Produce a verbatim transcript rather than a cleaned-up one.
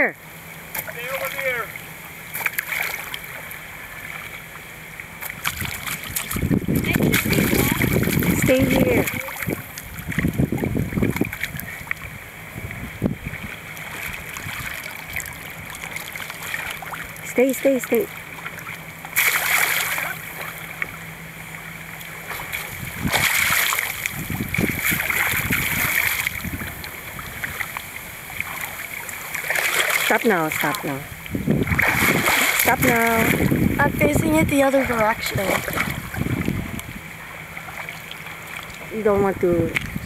here. Stay over there. Stay here. Stay, stay, stay. Stop now, stop now. Stop now. I'm facing it the other direction. You don't want to